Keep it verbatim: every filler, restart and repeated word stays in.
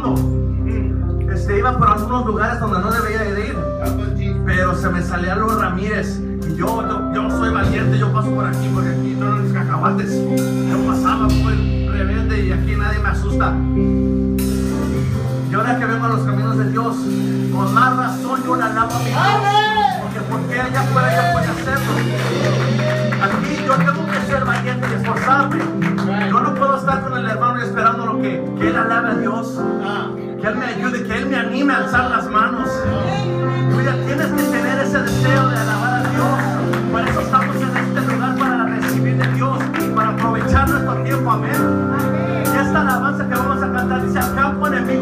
camino, este, iba por algunos lugares donde no debería de ir, pero se me salía los Ramírez. Y yo, yo, yo soy valiente, yo paso por aquí, porque aquí no los cacahuates. Yo pasaba muy rebelde y aquí nadie me asusta. Y ahora que vengo a los caminos de Dios, con más razón yo la alabo a mi Dios. Porque porque ella puede, ella puede hacerlo. Aquí yo tengo que ser valiente y esforzarme. Yo no puedo estar con el hermano y esperando lo que, que él alabe a Dios. Que él me ayude, que él me anime a alzar las manos. Mira, tienes que tener ese deseo de alabar a Dios. Por eso estamos en este lugar, para recibir de Dios y para aprovechar nuestro tiempo. Amén. Y esta alabanza que vamos a cantar dice: al campo enemigo